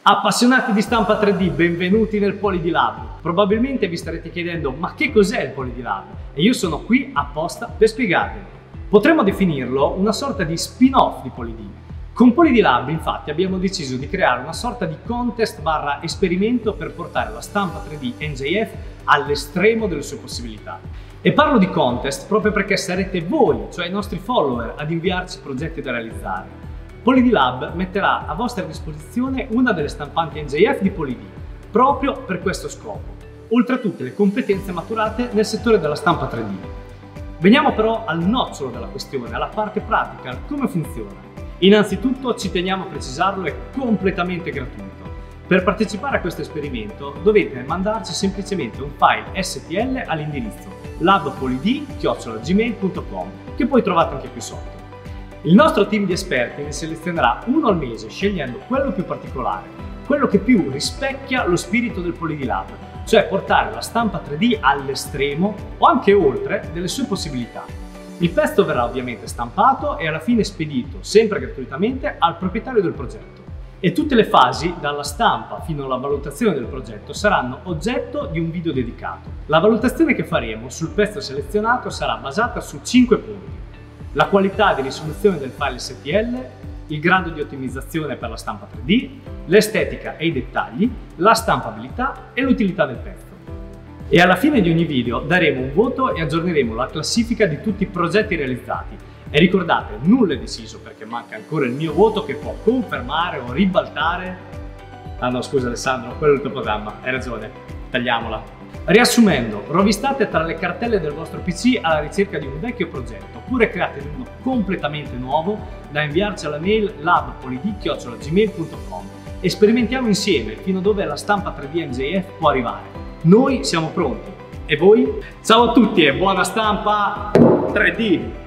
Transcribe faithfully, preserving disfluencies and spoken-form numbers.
Appassionati di stampa tre D, benvenuti nel PolyD-Lab. Probabilmente vi starete chiedendo ma che cos'è il PolyD-Lab? E io sono qui apposta per spiegarvelo. Potremmo definirlo una sorta di spin-off di PolyD. Con PolyD-Lab infatti abbiamo deciso di creare una sorta di contest barra esperimento per portare la stampa tre D N J F all'estremo delle sue possibilità. E parlo di contest proprio perché sarete voi, cioè i nostri follower, ad inviarci progetti da realizzare. PolyD-Lab metterà a vostra disposizione una delle stampanti N J F di PolyD, proprio per questo scopo, oltre a tutte le competenze maturate nel settore della stampa tre D. Veniamo però al nocciolo della questione, alla parte pratica, al come funziona. Innanzitutto ci teniamo a precisarlo, è completamente gratuito. Per partecipare a questo esperimento dovete mandarci semplicemente un file S T L all'indirizzo labpolyD chiocciola gmail punto com, che poi trovate anche qui sotto. Il nostro team di esperti ne selezionerà uno al mese scegliendo quello più particolare, quello che più rispecchia lo spirito del PolyD-Lab, cioè portare la stampa tre D all'estremo o anche oltre delle sue possibilità. Il pezzo verrà ovviamente stampato e alla fine spedito, sempre gratuitamente, al proprietario del progetto. E tutte le fasi, dalla stampa fino alla valutazione del progetto, saranno oggetto di un video dedicato. La valutazione che faremo sul pezzo selezionato sarà basata su cinque punti. La qualità di risoluzione del file S T L, il grado di ottimizzazione per la stampa tre D, l'estetica e i dettagli, la stampabilità e l'utilità del pezzo. E alla fine di ogni video daremo un voto e aggiorneremo la classifica di tutti i progetti realizzati. E ricordate, nulla è deciso perché manca ancora il mio voto che può confermare o ribaltare... Ah no, scusa Alessandro, quello è il tuo programma, hai ragione, tagliamola. Riassumendo, rovistate tra le cartelle del vostro P C alla ricerca di un vecchio progetto oppure create uno completamente nuovo da inviarci alla mail labpolyD chiocciola gmail punto com e sperimentiamo insieme fino a dove la stampa tre D N J F può arrivare. Noi siamo pronti. E voi? Ciao a tutti e buona stampa tre D!